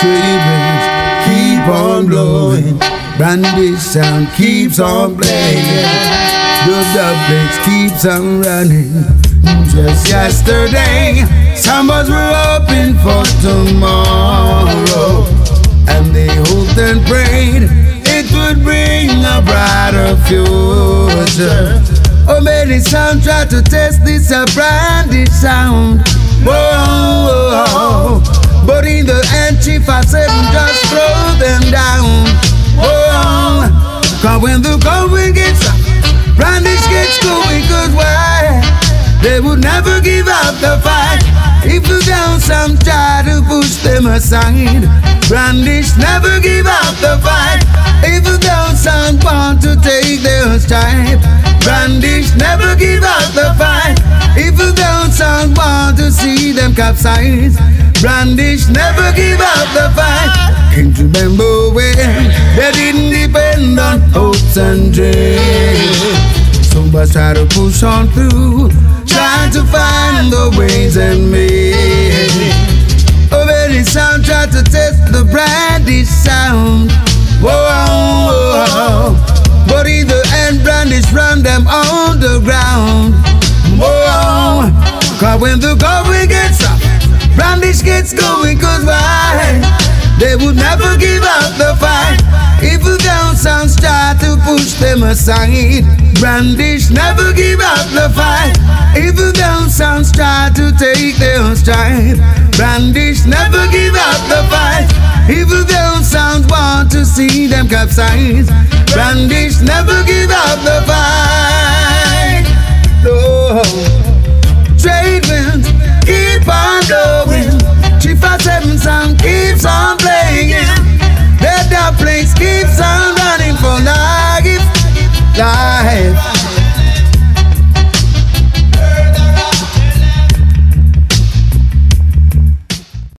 ravens keep on blowing, brandish sound keeps on playing, the doublets keeps on running. Just yesterday, some of us were hoping for tomorrow, and they hoped and prayed it would bring a brighter future. Oh, many sound try to test this a brandish sound. Whoa, but in the end, Chief I said just throw them down. Whoa, cause when the going gets up, brandish gets going, cause why? They would never give up the fight. If the down some try to push them aside, brandish never give up the fight. If the down some want to take their stride, brandish never give up the fight. If the down some want to see them capsize, brandish never give up the fight. Can't remember when they didn't depend on hopes and dreams. Some of us try to push on through, trying to find the ways and means. Oh, very sound try to test the brandish sound. Whoa, but in the end, brandish run them on the ground. Whoa, cause when the going gets up, brandish gets going, cause why? They would never give up the fight. If the down sounds try to push them aside, brandish never give up the fight. If the down sounds try to take their stride, brandish never give up the fight. If the down sounds want to see them capsize, brandish never give up the fight. Oh,